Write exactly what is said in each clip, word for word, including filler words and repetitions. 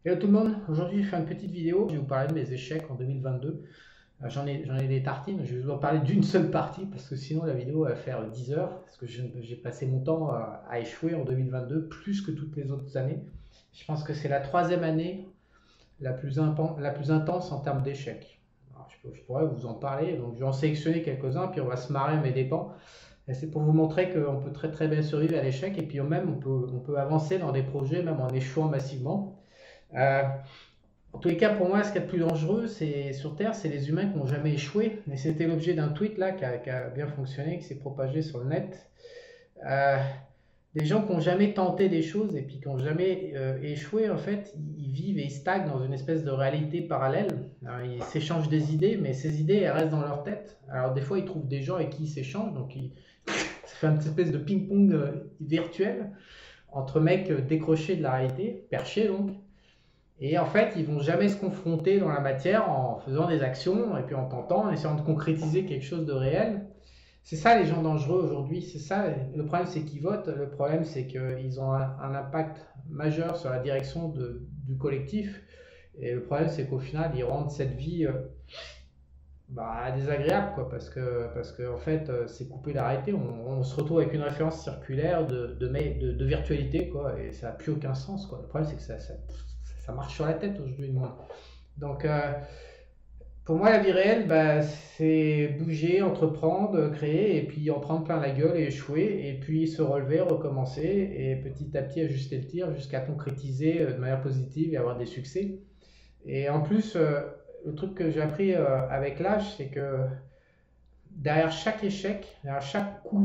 Hello tout le monde, aujourd'hui je fais une petite vidéo, je vais vous parler de mes échecs en deux mille vingt-deux. Euh, J'en ai, j'en ai des tartines, je vais vous en parler d'une seule partie parce que sinon la vidéo va faire dix heures, parce que je- j'ai passé mon temps à, à échouer en deux mille vingt-deux plus que toutes les autres années. Je pense que c'est la troisième année la plus, impen- la plus intense en termes d'échecs. Alors, Je, peux- je pourrais vous en parler, donc je vais en sélectionner quelques-uns, puis on va se marrer à mes dépens. Et c'est pour vous montrer qu'on peut très très bien survivre à l'échec, et puis même on peut, on peut avancer dans des projets même en échouant massivement. Euh, en tous les cas, pour moi, ce qui est le plus dangereux c'est, sur Terre, c'est les humains qui n'ont jamais échoué. Et c'était l'objet d'un tweet là qui a, qui a bien fonctionné, qui s'est propagé sur le net. Euh, des gens qui n'ont jamais tenté des choses et puis qui n'ont jamais euh, échoué, en fait, ils, ils vivent et ils stagnent dans une espèce de réalité parallèle. Alors, ils s'échangent des idées, mais ces idées, elles restent dans leur tête. Alors des fois, ils trouvent des gens avec qui ils s'échangent, donc ils- ça fait une espèce de ping-pong euh, virtuel entre mecs euh, décrochés de la réalité, perchés donc, et en fait, ils vont jamais se confronter dans la matière en faisant des actions et puis en tentant, en essayant de concrétiser quelque chose de réel. C'est ça les gens dangereux aujourd'hui, c'est ça. Le problème c'est qu'ils votent, le problème c'est qu'ils ont un, un impact majeur sur la direction de- du collectif. Et le problème c'est qu'au final, ils rendent cette vie euh, bah, désagréable, quoi, parce que, parce que en fait, euh, c'est couper la réalité. On, on se retrouve avec une référence circulaire de, de, de, de virtualité, quoi, et ça n'a plus aucun sens, quoi. Le problème c'est que ça, ça, ça marche sur la tête aujourd'hui, le monde. Donc, euh, pour moi, la vie réelle, bah, c'est bouger, entreprendre, créer, et puis en prendre plein la gueule et échouer, et puis se relever, recommencer, et petit à petit ajuster le tir jusqu'à concrétiser euh, de manière positive et avoir des succès. Et en plus, euh, le truc que j'ai appris euh, avec l'âge, c'est que derrière chaque échec, derrière chaque coup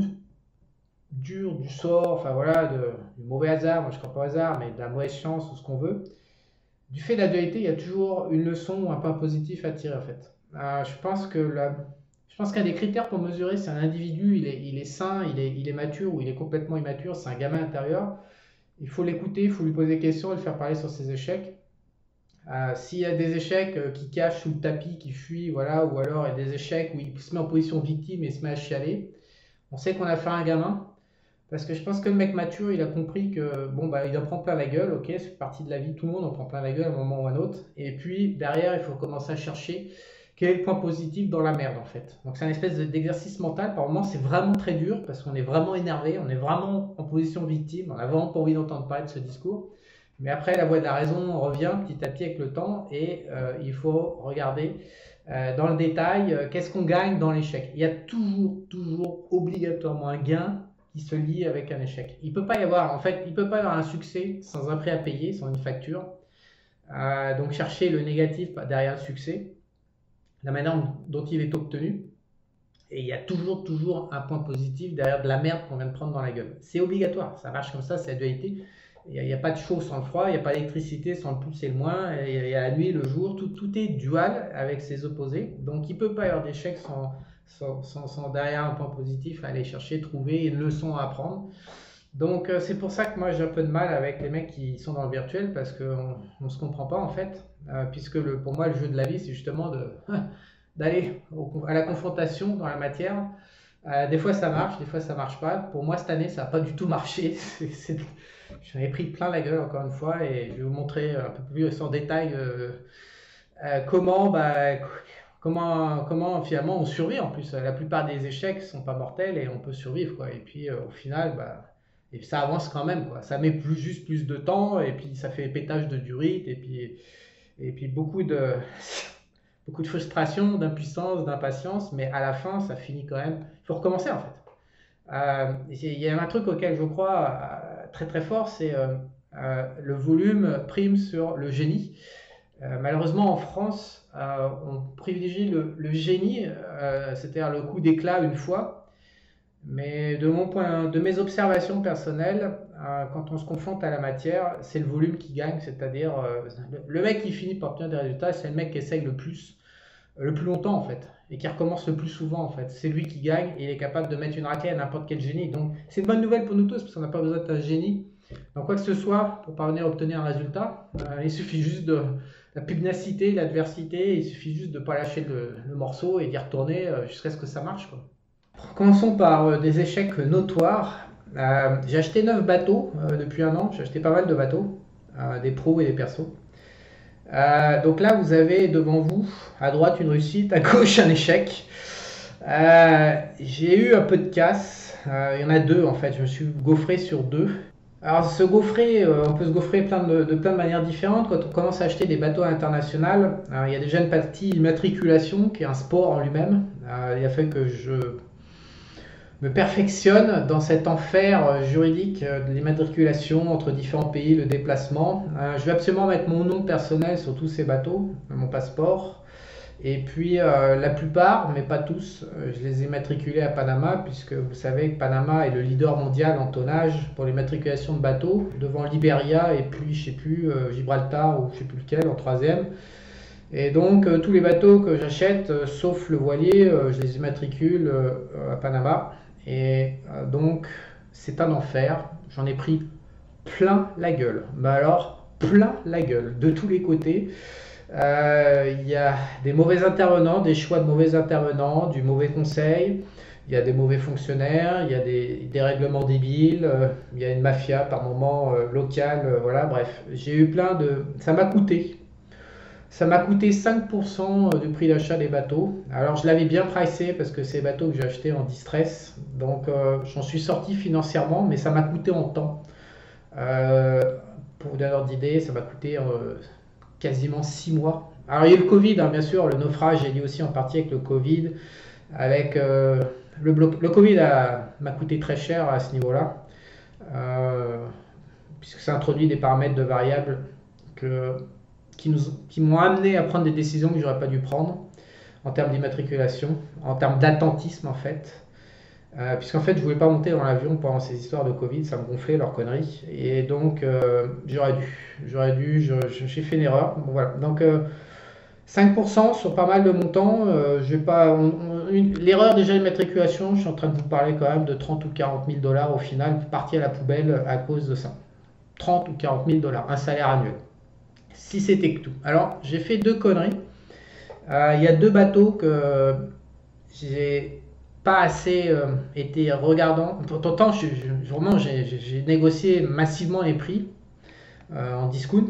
dur du sort, enfin voilà, de, du mauvais hasard, moi je ne crois pas au hasard, mais de la mauvaise chance ou ce qu'on veut, du fait de la dualité, il y a toujours une leçon ou un point positif à tirer en fait. Euh, je pense que la- je pense qu'un des critères pour mesurer si un individu il est, il est sain, il est, il est mature ou il est complètement immature, c'est un gamin intérieur. Il faut l'écouter, il faut lui poser des questions et le faire parler sur ses échecs. Euh, S'il y a des échecs euh, qui cachent sous le tapis, qui fuient, voilà, ou alors il y a des échecs où il se met en position victime et se met à chialer, on sait qu'on a fait un gamin. Parce que je pense que le mec mature, il a compris que bon bah il en prend plein la gueule, ok, c'est partie de la vie, tout le monde en prend plein la gueule à un moment ou à un autre. Et puis derrière, il faut commencer à chercher quel est le point positif dans la merde en fait. Donc c'est un espèce d'exercice mental. Par moments, c'est vraiment très dur parce qu'on est vraiment énervé, on est vraiment en position victime, on a vraiment pas envie d'entendre parler de ce discours. Mais après, la voix de la raison revient petit à petit avec le temps et euh, il faut regarder euh, dans le détail euh, qu'est-ce qu'on gagne dans l'échec. Il y a toujours, toujours obligatoirement un gain qui se lie avec un échec. Il peut pas y avoir, en fait, il peut pas y avoir un succès sans un prix à payer, sans une facture. Euh, donc chercher le négatif derrière le succès, la manière dont il est obtenu. Et il y a toujours, toujours un point positif derrière de la merde qu'on vient de prendre dans la gueule. C'est obligatoire, ça marche comme ça, c'est la dualité. Il n'y a, a, pas de chaud sans le froid, il n'y a pas d'électricité sans le plus et le moins, il y a la nuit, le jour, tout, tout est dual avec ses opposés. Donc il ne peut pas y avoir d'échec sans, sans, sans, sans derrière un point positif à aller chercher, trouver une leçon à apprendre. Donc euh, c'est pour ça que moi j'ai un peu de mal avec les mecs qui sont dans le virtuel parce qu'on ne se comprend pas en fait, euh, puisque le, pour moi le jeu de la vie c'est justement de d'aller à la confrontation dans la matière. Euh, des fois ça marche, des fois ça marche pas. Pour moi cette année ça n'a pas du tout marché. J'en ai pris plein la gueule encore une fois et je vais vous montrer un peu plus en détail euh, euh, comment, bah, comment, comment finalement on survit en plus. La plupart des échecs sont pas mortels et on peut survivre quoi. Et puis euh, au final, bah, et ça avance quand même quoi. Ça met plus, juste plus de temps et puis ça fait pétage de durite et puis, et puis beaucoup de, beaucoup de frustration, d'impuissance, d'impatience, mais à la fin ça finit quand même. Il faut recommencer en fait. Euh, il y a un truc auquel je crois euh, très très fort, c'est euh, euh, le volume prime sur le génie. Euh, malheureusement, en France, euh, on privilégie le, le génie, euh, c'est-à-dire le coup d'éclat une fois. Mais de mon point, de mes observations personnelles, euh, quand on se confronte à la matière, c'est le volume qui gagne, c'est-à-dire euh, le, le mec qui finit par obtenir des résultats, c'est le mec qui essaye le plus, le plus longtemps en fait, et qui recommence le plus souvent en fait. C'est lui qui gagne et il est capable de mettre une raclée à n'importe quel génie. Donc c'est une bonne nouvelle pour nous tous parce qu'on n'a pas besoin d'être un génie dans quoi que ce soit pour parvenir à obtenir un résultat. Euh, il suffit juste de la pugnacité, l'adversité, il suffit juste de ne pas lâcher le, le morceau et d'y retourner euh, jusqu'à ce que ça marche quoi. Commençons par euh, des échecs notoires. Euh, j'ai acheté neuf bateaux euh, depuis un an, j'ai acheté pas mal de bateaux, euh, des pros et des persos. Euh, donc là, vous avez devant vous, à droite une réussite, à gauche un échec. Euh, j'ai eu un peu de casse. Euh, il y en a deux en fait. Je me suis gaufré sur deux. Alors se gaufrer, euh, on peut se gaufrer plein de, de plein de manières différentes. Quand on commence à acheter des bateaux internationaux, euh, il y a déjà une partie immatriculation qui est un sport en lui-même. Euh, il a fallu que je me perfectionne dans cet enfer juridique de l'immatriculation entre différents pays, le déplacement. Euh, je vais absolument mettre mon nom personnel sur tous ces bateaux, mon passeport. Et puis euh, la plupart, mais pas tous, euh, je les ai matriculés à Panama, puisque vous savez que Panama est le leader mondial en tonnage pour les matriculations de bateaux, devant Liberia et puis je sais plus euh, Gibraltar ou je sais plus lequel en troisième. Et donc euh, tous les bateaux que j'achète, euh, sauf le voilier, euh, je les immatricule euh, à Panama. Et euh, donc c'est un enfer. J'en ai pris plein la gueule. Mais alors plein la gueule de tous les côtés. Il euh, y a des mauvais intervenants, des choix de mauvais intervenants, du mauvais conseil, il y a des mauvais fonctionnaires, il y a des, des règlements débiles, euh, il y a une mafia par moment euh, locale, euh, voilà, bref. J'ai eu plein de... Ça m'a coûté. Ça m'a coûté cinq pour cent du prix d'achat des bateaux. Alors je l'avais bien pricé parce que c'est des bateaux que j'ai achetés en distress. Donc euh, j'en suis sorti financièrement, mais ça m'a coûté en temps. Euh, pour vous donner un ordre d'idée, ça m'a coûté... Euh, quasiment six mois. Alors il y a eu le Covid, hein, bien sûr, le naufrage est lié aussi en partie avec le Covid. Avec euh, le, bloc... le Covid m'a coûté très cher à ce niveau-là, euh, puisque ça introduit des paramètres de variables que, qui nous, qui m'ont amené à prendre des décisions que j'aurais pas dû prendre en termes d'immatriculation, en termes d'attentisme en fait. Euh, puisqu'en fait je voulais pas monter dans l'avion pendant ces histoires de Covid, ça me gonflait leurs conneries, et donc euh, j'aurais dû, j'aurais dû, j'ai fait une erreur. Bon, voilà. Donc euh, cinq pour cent sur pas mal de montants, euh, je vais pas, l'erreur déjà d'immatriculation, je suis en train de vous parler quand même de trente ou quarante mille dollars au final, parti à la poubelle à cause de ça. trente ou quarante mille dollars, un salaire annuel. Si c'était que tout. Alors j'ai fait deux conneries. Il euh, y a deux bateaux que j'ai pas assez euh, été regardant. Pourtant, je, je, vraiment, j'ai négocié massivement les prix euh, en discount.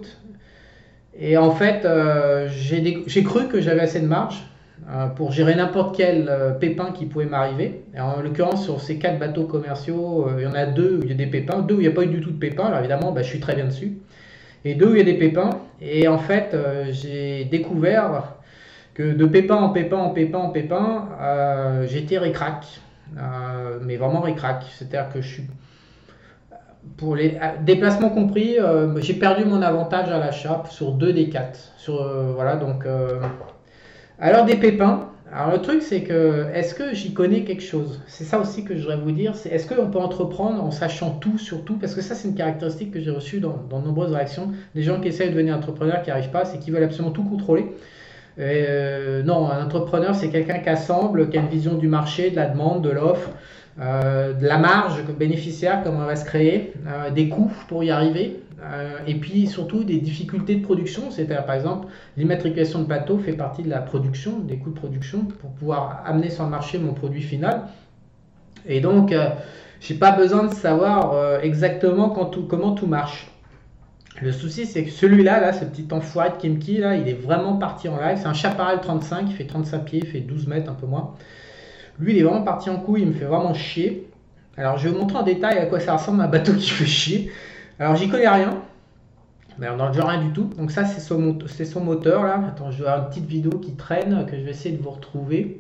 Et en fait, euh, j'ai cru que j'avais assez de marge euh, pour gérer n'importe quel euh, pépin qui pouvait m'arriver. En l'occurrence, sur ces quatre bateaux commerciaux, euh, il y en a deux où il y a des pépins, deux où il n'y a pas eu du tout de pépins. Alors évidemment, bah, je suis très bien dessus. Et deux où il y a des pépins. Et en fait, euh, j'ai découvert que de pépin en pépin en pépin en pépin, euh, j'étais ric-rac, euh, mais vraiment ric-rac. C'est-à-dire que je suis, pour les déplacements compris, euh, j'ai perdu mon avantage à l'achat sur deux des quatre. Sur, euh, voilà, donc, euh, alors des pépins. Alors le truc c'est que, est-ce que j'y connais quelque chose? C'est ça aussi que je voudrais vous dire, c'est est-ce qu'on peut entreprendre en sachant tout sur tout? Parce que ça c'est une caractéristique que j'ai reçue dans, dans de nombreuses réactions. Des gens qui essayent de devenir entrepreneurs qui n'y arrivent pas, c'est qu'ils veulent absolument tout contrôler. Et euh, non, un entrepreneur, c'est quelqu'un qui assemble, qui a une vision du marché, de la demande, de l'offre, euh, de la marge bénéficiaire, comment elle va se créer, euh, des coûts pour y arriver, euh, et puis surtout des difficultés de production. C'est-à-dire, par exemple, l'immatriculation de bateau fait partie de la production, des coûts de production, pour pouvoir amener sur le marché mon produit final. Et donc, euh, je n'ai pas besoin de savoir euh, exactement quand tout, comment tout marche. Le souci, c'est que celui-là, là, ce petit enfoiré de Kimki, là, il est vraiment parti en live. C'est un Chaparral trente-cinq, il fait trente-cinq pieds, il fait douze mètres, un peu moins. Lui, il est vraiment parti en couille, il me fait vraiment chier. Alors, je vais vous montrer en détail à quoi ça ressemble un bateau qui fait chier. Alors, j'y connais rien. Mais dans le genre, rien du tout. Donc ça, c'est son, son moteur, là. Attends, je vais avoir une petite vidéo qui traîne, que je vais essayer de vous retrouver.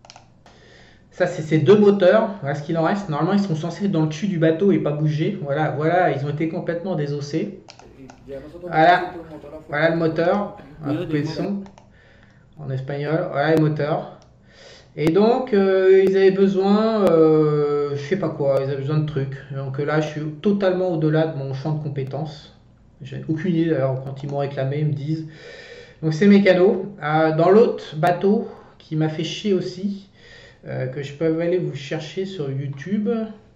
Ça, c'est ces deux moteurs. Voilà ce qu'il en reste. Normalement, ils sont censés être dans le cul du bateau et pas bouger. Voilà, voilà, ils ont été complètement désossés. Voilà, voilà le moteur, on va couper le son en espagnol, voilà le moteur. Et donc euh, ils avaient besoin, euh, je sais pas quoi, ils avaient besoin de trucs. Donc là je suis totalement au-delà de mon champ de compétences. J'ai aucune idée d'ailleurs quand ils m'ont réclamé, ils me disent. Donc c'est mécano. Euh, dans l'autre bateau qui m'a fait chier aussi, euh, que je peux aller vous chercher sur YouTube.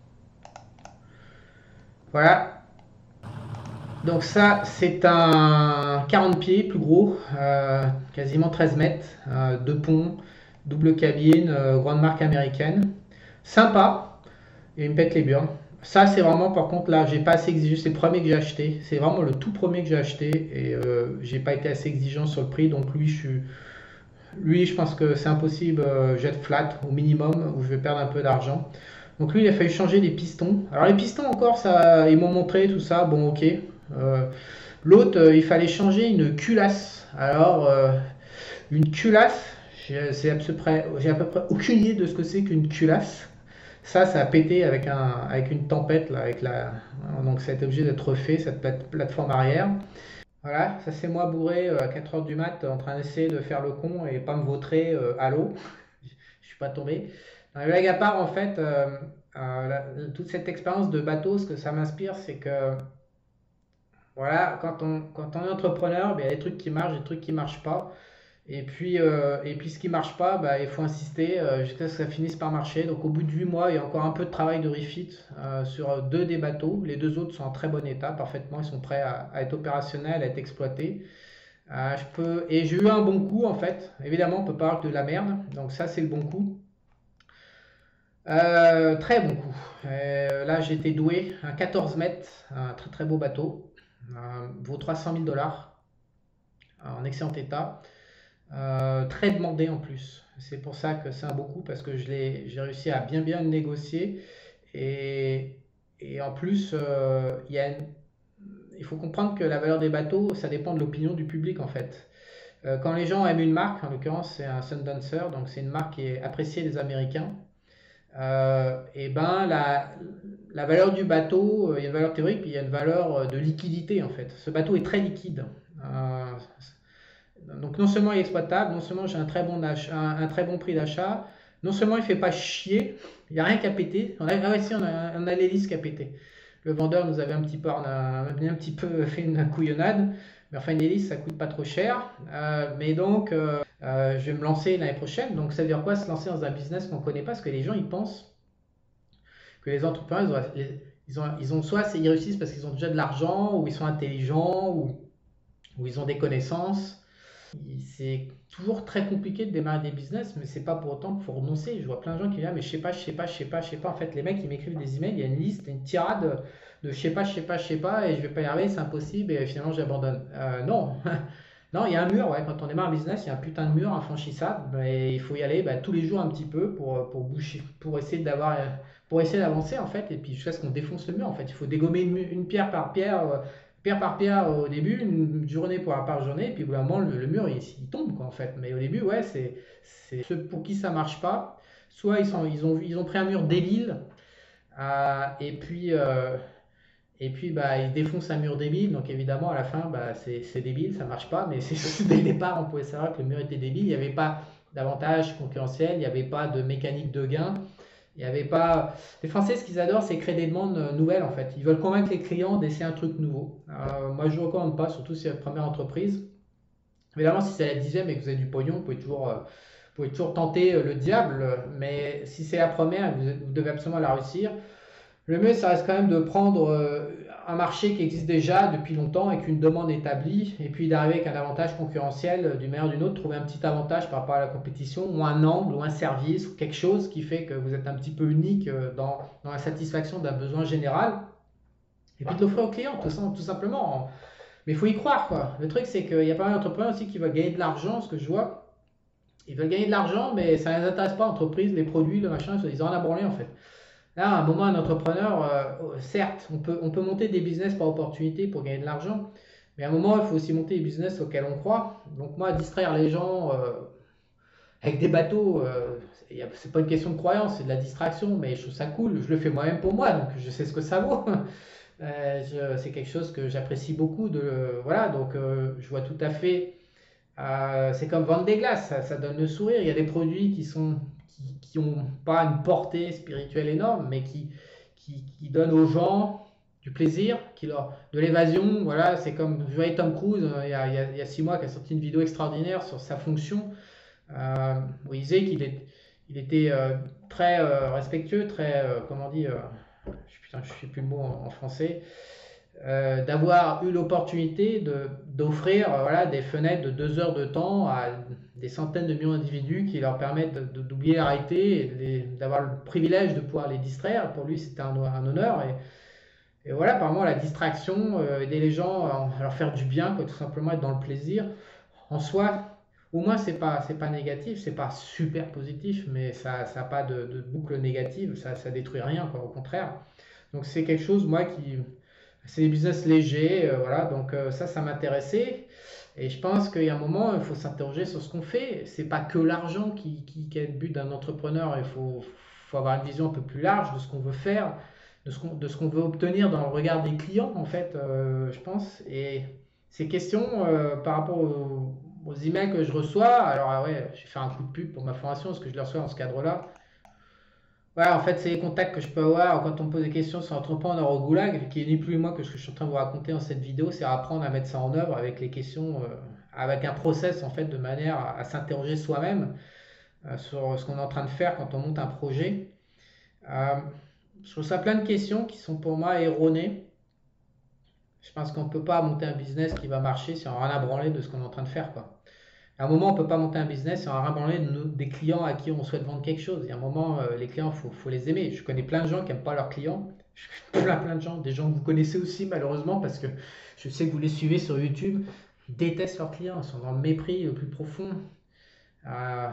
Voilà. Donc ça, c'est un quarante pieds, plus gros, euh, quasiment treize mètres, euh, deux ponts, double cabine, euh, grande marque américaine. Sympa, et il me pète les burnes. Ça, c'est vraiment, par contre, là, j'ai pas assez exigé. C'est le premier que j'ai acheté. C'est vraiment le tout premier que j'ai acheté. Et euh, j'ai pas été assez exigeant sur le prix. Donc, lui, je suis, lui, je pense que c'est impossible. Euh, jet flat au minimum, où je vais perdre un peu d'argent. Donc, lui, il a fallu changer les pistons. Alors, les pistons, encore, ça, ils m'ont montré tout ça. Bon, ok. Euh, L'autre, euh, il fallait changer une culasse. Alors, euh, une culasse, j'ai c'est à peu près, j'ai à peu près aucune idée de ce que c'est qu'une culasse. Ça, ça a pété avec, un, avec une tempête, là, avec la, donc ça a été obligé d'être refait, cette plate- plateforme arrière. Voilà, ça c'est moi bourré euh, à quatre heures du mat en train d'essayer de faire le con et pas me vautrer euh, à l'eau. Je suis pas tombé. Dans les blagues à part, en fait, euh, euh, la- toute cette expérience de bateau, ce que ça m'inspire, c'est que voilà, quand on, quand on est entrepreneur, ben, il y a des trucs qui marchent, des trucs qui marchent pas. Et puis, euh, et puis ce qui marche pas, bah, il faut insister euh, jusqu'à ce que ça finisse par marcher. Donc au bout de huit mois, il y a encore un peu de travail de refit euh, sur deux des bateaux. Les deux autres sont en très bon état, parfaitement. Ils sont prêts à, à être opérationnels, à être exploités. Euh, je peux... Et j'ai eu un bon coup en fait. Évidemment, on peut pas avoir que de la merde. Donc ça, c'est le bon coup. Euh, très bon coup. Euh, là, j'ai été doué. Un quatorze mètres, un très très beau bateau. Euh, vaut trois cent mille dollars en excellent état. Euh, très demandé en plus. C'est pour ça que c'est un beaucoup parce que je l'ai, j'ai réussi à bien bien le négocier. Et, et en plus, euh, il y a une- il faut comprendre que la valeur des bateaux, ça dépend de l'opinion du public en fait. Euh, quand les gens aiment une marque, en l'occurrence c'est un Sundancer, donc c'est une marque qui est appréciée des Américains, euh, et ben la, la valeur du bateau, euh, il y a une valeur théorique, puis il y a une valeur euh, de liquidité en fait. Ce bateau est très liquide. Euh, donc non seulement il est exploitable, non seulement j'ai un très bon achat, un, un très bon prix d'achat, non seulement il fait pas chier, il n'y a rien qu'à péter. On a, ah ouais, si, on a, on a l'hélice qui a pété. Le vendeur nous avait un petit peu, on a un petit peu fait une couillonnade, mais enfin une hélice ça coûte pas trop cher. Euh, mais donc euh, euh, je vais me lancer l'année prochaine. Donc ça veut dire quoi se lancer dans un business qu'on connaît pas? Parce que les gens ils pensent que les entrepreneurs ils ont, ils ont, ils ont soit ils réussissent parce qu'ils ont déjà de l'argent, ou ils sont intelligents, ou, ou ils ont des connaissances. C'est toujours très compliqué de démarrer des business, mais c'est pas pour autant qu'il faut renoncer. Je vois plein de gens qui disent ah, mais je sais pas, je sais pas, je sais pas, je sais pas. En fait, les mecs ils m'écrivent des emails, il y a une liste, une tirade de je sais pas, je sais pas, je sais pas, et je vais pas y arriver, c'est impossible, et finalement j'abandonne. Euh, non, non, il y a un mur, ouais. Quand on démarre un business, il y a un putain de mur infranchissable, et il faut y aller bah, tous les jours un petit peu pour, pour boucher, pour essayer d'avoir, pour essayer d'avancer en fait, et puis jusqu'à ce qu'on défonce le mur en fait. Il faut dégommer une, une pierre par pierre. Euh, pierre par pierre au début, une journée par, par journée, et puis au bout d'un moment, le, le mur il, il tombe quoi en fait. Mais au début, ouais, c'est c'est ceux pour qui ça marche pas. Soit ils, sont, ils, ont, ils ont pris un mur débile, euh, et puis, euh, et puis bah, ils défoncent un mur débile, donc évidemment à la fin, bah, c'est c'est débile, ça marche pas, mais c'est dès le départ, on pouvait savoir que le mur était débile, il n'y avait pas d'avantage concurrentiel, il n'y avait pas de mécanique de gain. Il y avait pas. Les Français, ce qu'ils adorent, c'est créer des demandes euh, nouvelles en fait. Ils veulent convaincre les clients d'essayer un truc nouveau. Euh, moi, je ne recommande pas, surtout si c'est votre première entreprise. Évidemment, si c'est la dixième et que vous avez du pognon, vous pouvez toujours, euh, vous pouvez toujours tenter euh, le diable. Mais si c'est la première, vous, vous devez absolument la réussir. Le mieux, ça reste quand même de prendre euh, un marché qui existe déjà depuis longtemps avec une demande établie, et puis d'arriver avec un avantage concurrentiel euh, d'une manière ou d'une autre, trouver un petit avantage par rapport à la compétition, ou un angle, ou un service, ou quelque chose qui fait que vous êtes un petit peu unique euh, dans, dans la satisfaction d'un besoin général, et puis de l'offrir aux clients, tout, tout simplement. Mais il faut y croire, quoi. Le truc, c'est qu'il y a pas mal d'entrepreneurs aussi qui veulent gagner de l'argent, ce que je vois. Ils veulent gagner de l'argent, mais ça ne les intéresse pas, l'entreprise, les produits, le machin, ils en ont branlé en fait. Là, à un moment, un entrepreneur, euh, certes, on peut, on peut monter des business par opportunité pour gagner de l'argent, mais à un moment, il faut aussi monter des business auxquels on croit. Donc moi, distraire les gens euh, avec des bateaux, euh, c'est pas une question de croyance, c'est de la distraction, mais je trouve ça cool. Je le fais moi-même pour moi, donc je sais ce que ça vaut. Euh, c'est quelque chose que j'apprécie beaucoup. De, voilà, donc euh, je vois tout à fait. Euh, c'est comme vendre des glaces, ça, ça donne le sourire. Il y a des produits qui sont qui n'ont pas une portée spirituelle énorme, mais qui, qui, qui donnent aux gens du plaisir, qui leur, de l'évasion. Voilà, c'est comme je voyais Tom Cruise euh, il, y a, il, y a, il y a six mois qui a sorti une vidéo extraordinaire sur sa fonction, euh, où il disait qu'il est, il était euh, très euh, respectueux, très, euh, comment on dit, euh, putain, je ne sais plus le mot en, en français, euh, d'avoir eu l'opportunité de, d'offrir euh, voilà, des fenêtres de deux heures de temps à des centaines de millions d'individus qui leur permettent de, de, d'oublier la réalité et les, d'avoir le privilège de pouvoir les distraire. Pour lui, c'était un, un honneur. Et, et voilà, apparemment, la distraction, euh, aider les gens à, à leur faire du bien, quoi, tout simplement être dans le plaisir, en soi, au moins, c'est pas, c'est pas négatif, c'est pas super positif, mais ça n'a pas de, de boucle négative, ça, ça détruit rien, quoi, au contraire. Donc, c'est quelque chose, moi, qui. C'est des business légers, euh, voilà, donc euh, ça, ça m'intéressait. Et je pense qu'il y a un moment, il faut s'interroger sur ce qu'on fait. C'est pas que l'argent qui, qui, qui est le but d'un entrepreneur, il faut, faut avoir une vision un peu plus large de ce qu'on veut faire, de ce qu'on de ce qu'on veut obtenir dans le regard des clients, en fait, euh, je pense. Et ces questions, euh, par rapport aux, aux emails que je reçois, alors ah ouais, j'ai fait un coup de pub pour ma formation, parce que je les reçois dans ce cadre-là. Ouais, en fait, c'est les contacts que je peux avoir quand on me pose des questions sur entreprendre au goulag, qui est ni plus ni moins que ce que je suis en train de vous raconter dans cette vidéo, c'est apprendre à mettre ça en œuvre avec les questions, euh, avec un process en fait, de manière à, à s'interroger soi-même euh, sur ce qu'on est en train de faire quand on monte un projet. Euh, je trouve ça plein de questions qui sont pour moi erronées. Je pense qu'on ne peut pas monter un business qui va marcher si on n'a rien à branler de ce qu'on est en train de faire, quoi. À un moment, on ne peut pas monter un business sans rabranler de nos- des clients à qui on souhaite vendre quelque chose. Il y a un moment, euh, les clients, il faut, faut les aimer. Je connais plein de gens qui n'aiment pas leurs clients. Je connais plein, plein de gens, des gens que vous connaissez aussi malheureusement parce que je sais que vous les suivez sur YouTube. Ils détestent leurs clients, ils sont dans le mépris le plus profond. Euh,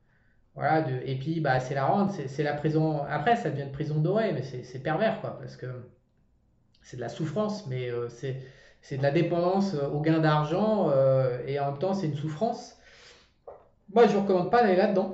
voilà, de- et puis bah, c'est la rente, c'est c'est la prison. Après, ça devient une prison dorée, mais c'est c'est pervers quoi, parce que c'est de la souffrance, mais euh, c'est c'est de la dépendance euh, au gain d'argent euh, et en même temps c'est une souffrance. Moi, je ne vous recommande pas d'aller là-dedans.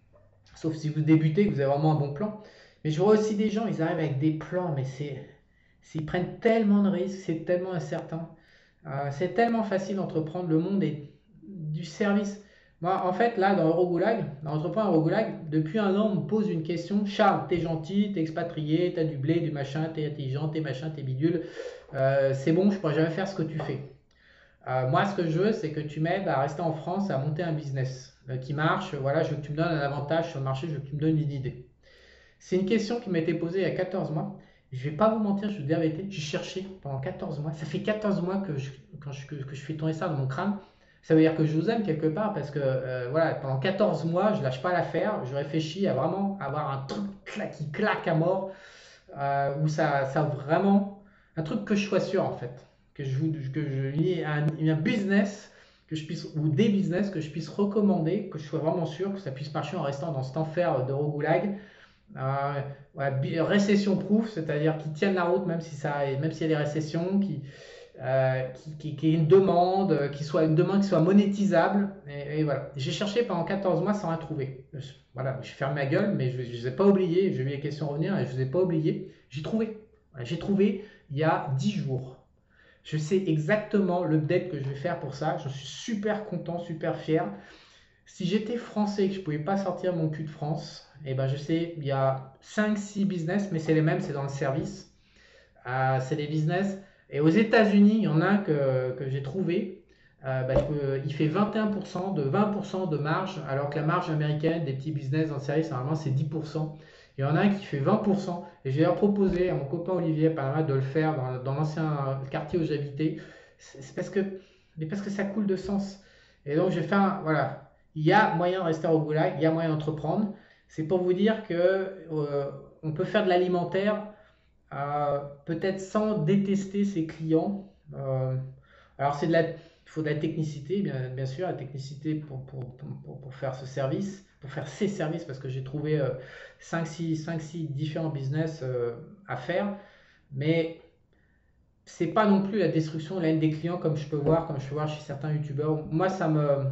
Sauf si vous débutez, que vous avez vraiment un bon plan. Mais je vois aussi des gens, ils arrivent avec des plans, mais c'est, s'ils prennent tellement de risques, c'est tellement incertain. Euh, c'est tellement facile d'entreprendre. Le monde est du service. Moi, en fait, là, dans Eurogoulag, dans Entreprendre Eurogoulag, depuis un an, on me pose une question. Charles, t'es gentil, t'es expatrié, t'as du blé, du machin, t'es intelligent, t'es machin, t'es bidule. Euh, c'est bon, je pourrais jamais faire ce que tu fais. Euh, moi, ce que je veux, c'est que tu m'aides à rester en France, à monter un business euh, qui marche. Voilà, je veux que tu me donnes un avantage sur le marché, je veux que tu me donnes une idée. C'est une question qui m'a été posée il y a quatorze mois. Je ne vais pas vous mentir, je vous dis la vérité, j'ai cherché pendant quatorze mois. Ça fait quatorze mois que je, quand je, que, que je fais tourner ça dans mon crâne. Ça veut dire que je vous aime quelque part parce que euh, voilà, pendant quatorze mois, je ne lâche pas l'affaire. Je réfléchis à vraiment avoir un truc qui claque à mort, euh, où ça, ça vraiment, un truc que je sois sûr en fait, que je vous, que je lie un, un business que je puisse ou des business que je puisse recommander, que je sois vraiment sûr que ça puisse marcher en restant dans cet enfer de Rogoulag. Euh, ouais, récession proof, c'est-à-dire qui tiennent la route même si ça, même s'il y a des récessions, qui, euh, qui, qui, qui ait une demande, qui soit une demande qui soit monétisable. Et, et voilà. J'ai cherché pendant quatorze mois sans rien trouver. Voilà, je ferme ma gueule, mais je ne les ai pas oubliés. J'ai vu les questions revenir et je ne les ai pas oubliés. J'ai trouvé. Voilà, j'ai trouvé il y a dix jours. Je sais exactement l'update que je vais faire pour ça. Je suis super content, super fier. Si j'étais français et que je ne pouvais pas sortir mon cul de France, eh ben je sais, il y a cinq six business, mais c'est les mêmes, c'est dans le service. Euh, c'est des business. Et aux États-Unis, il y en a un que, que j'ai trouvé. Euh, bah, je peux- il fait vingt et un pour cent de vingt pour cent de marge, alors que la marge américaine des petits business dans le service, normalement, c'est dix pour cent. Il y en a un qui fait vingt pour cent. Et j'ai proposé à mon copain Olivier Panama de le faire dans, dans l'ancien quartier où j'habitais. C'est c'est parce que, mais parce que ça coule de sens. Et donc, j'ai fait un, voilà. Il y a moyen de rester au goulag, il y a moyen d'entreprendre. C'est pour vous dire que euh, on peut faire de l'alimentaire euh, peut-être sans détester ses clients. Euh, alors, c'est de la, il faut de la technicité, bien, bien sûr, la technicité pour, pour, pour, pour faire ce service, pour faire ces services, parce que j'ai trouvé euh, cinq six différents business euh, à faire. Mais c'est pas non plus la destruction de la haine des clients comme je peux voir, comme je peux voir chez certains youtubeurs. Moi, ça me,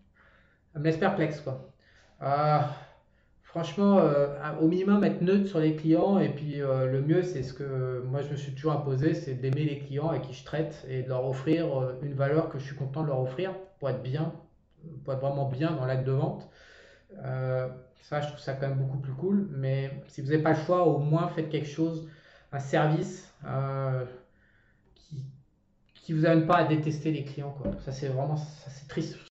ça me laisse perplexe, quoi. Euh, Franchement, euh, au minimum être neutre sur les clients et puis euh, le mieux c'est ce que moi je me suis toujours imposé, c'est d'aimer les clients avec qui je traite et de leur offrir euh, une valeur que je suis content de leur offrir pour être bien, pour être vraiment bien dans l'acte de vente. Euh, Ça, je trouve ça quand même beaucoup plus cool. Mais si vous n'avez pas le choix, au moins faites quelque chose, un service euh, qui, qui vous amène pas à détester les clients, quoi. Ça c'est vraiment, ça c'est triste.